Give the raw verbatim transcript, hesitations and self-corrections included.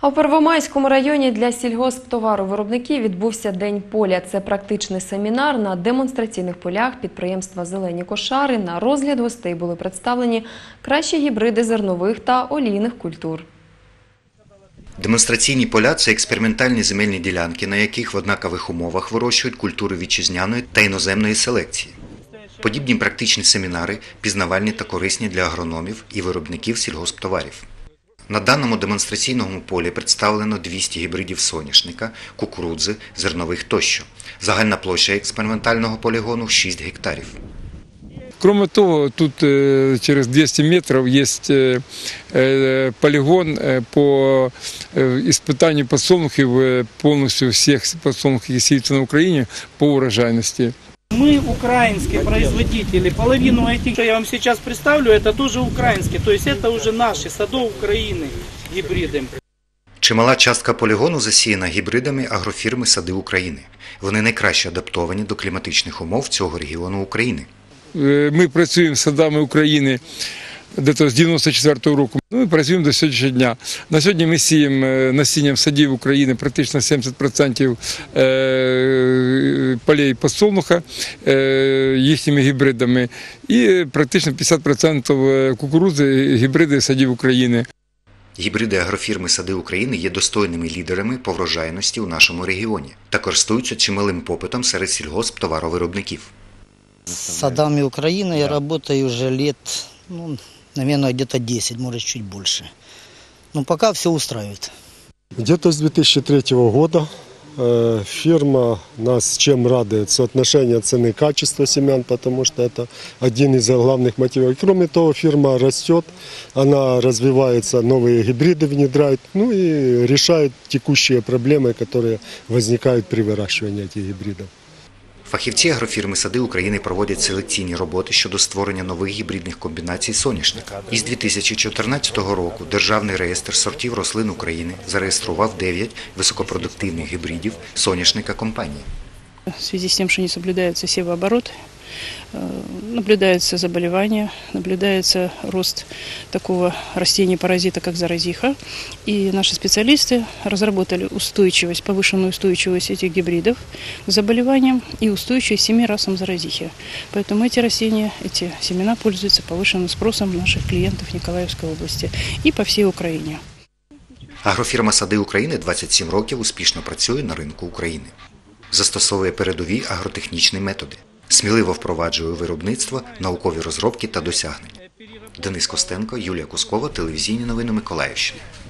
А в Первомайському районі для сільгосптоваровиробників відбувся День поля. Це практичний семінар на демонстраційних полях підприємства «Зелені кошари». На розгляд гостей були представлені кращі гібриди зернових та олійних культур. Демонстраційні поля – це експериментальні земельні ділянки, на яких в однакових умовах вирощують культури вітчизняної та іноземної селекції. Подібні практичні семінари пізнавальні та корисні для агрономів і виробників сільгосптоварів. На даному демонстраційному полі представлено двісті гібридів соняшника, кукурудзи, зернових тощо. Загальна площа експериментального полігону – шість гектарів. Кроме того, тут через двести метров есть полигон по испытанию подсолнухов, полностью всех подсолнухов, которые сеются на Украине, по урожайности. Мы украинские производители. Половину этих, что я вам сейчас представлю, это тоже украинские. То есть это уже наши, садов Украины гибриды. Чимала частка полігону засіяна гібридами агрофірми «Сади України». Вони найкраще адаптовані до кліматичних умов цього регіону України. Ми працюємо з садами України з дев'яносто четвертого року. Ми працюємо до сьогоднішнього дня. На сьогодні ми сіємо насінням садів України практично сімдесят відсотків полей подсолнуха їхніми гібридами і практично п'ятдесят відсотків кукурудзи гібриди садів України. Гібриди агрофірми «Сади України» є достойними лідерами по врожайності у нашому регіоні та користуються чималим попитом серед сільгосптоваровиробників. С садами Украины я работаю уже лет, ну, наверное, где-то десять, может, чуть больше. Но пока все устраивает. Где-то с две тысячи третьего года э, фирма нас чем радует? Соотношение цены и качества семян, потому что это один из главных мотивов. Кроме того, фирма растет, она развивается, новые гибриды внедряет, ну и решает текущие проблемы, которые возникают при выращивании этих гибридов. Фахівці агрофірми «Сади України» проводять селекційні роботи щодо створення нових гібридних комбінацій соняшника. Із дві тисячі чотирнадцятого року Державний реєстр сортів рослин України зареєстрував дев'ять високопродуктивних гібридів соняшника компанії. В связи с тем, что не соблюдается севооборот, наблюдается заболевание, наблюдается рост такого растения-паразита, как заразиха. И наши специалисты разработали устойчивость, повышенную устойчивость этих гибридов к заболеваниям и устойчивость семи расам заразихи. Поэтому эти растения, эти семена пользуются повышенным спросом наших клиентов Николаевской области и по всей Украине. Агрофірма «Сади України» двадцять сім років успішно працює на ринку України. Застосовує передові агротехнічні методи. Сміливо впроваджує у виробництво наукові розробки та досягнення. Денис Костенко, Юлія Кускова, телевізійні новини Миколаївщини.